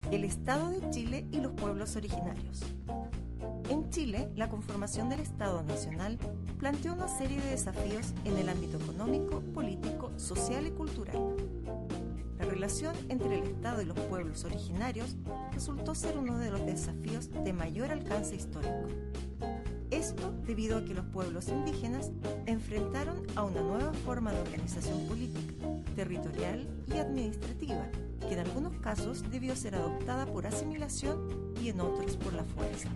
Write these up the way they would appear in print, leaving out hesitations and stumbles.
El Estado de Chile y los pueblos originarios. En Chile, la conformación del Estado Nacional planteó una serie de desafíos en el ámbito económico, político, social y cultural. La relación entre el Estado y los pueblos originarios resultó ser uno de los desafíos de mayor alcance histórico. Esto debido a que los pueblos indígenas enfrentaron a una nueva forma de organización política, territorial y administrativa, que en algunos casos debió ser adoptada por asimilación y en otros por la fuerza.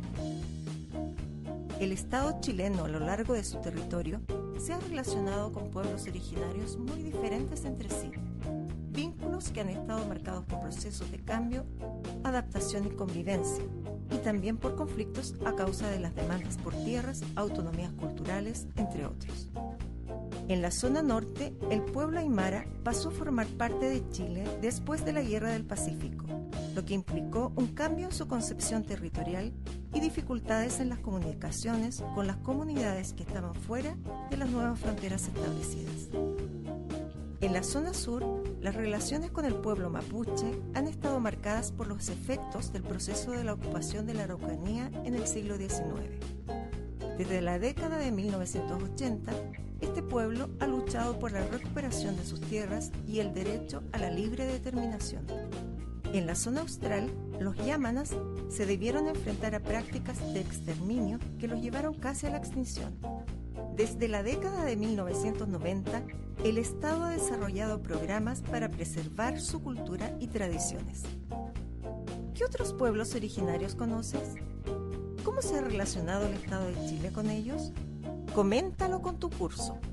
El Estado chileno a lo largo de su territorio se ha relacionado con pueblos originarios muy diferentes entre sí, vínculos que han estado marcados por procesos de cambio, adaptación y convivencia, y también por conflictos a causa de las demandas por tierras, autonomías culturales, entre otros. En la zona norte, el pueblo aymara pasó a formar parte de Chile después de la Guerra del Pacífico, lo que implicó un cambio en su concepción territorial y dificultades en las comunicaciones con las comunidades que estaban fuera de las nuevas fronteras establecidas. En la zona sur, las relaciones con el pueblo mapuche han estado marcadas por los efectos del proceso de la ocupación de la Araucanía en el siglo XIX. Desde la década de 1980, este pueblo ha luchado por la recuperación de sus tierras y el derecho a la libre determinación. En la zona austral, los yámanas se debieron enfrentar a prácticas de exterminio que los llevaron casi a la extinción. Desde la década de 1990, el Estado ha desarrollado programas para preservar su cultura y tradiciones. ¿Qué otros pueblos originarios conoces? ¿Cómo se ha relacionado el Estado de Chile con ellos? Coméntalo con tu curso.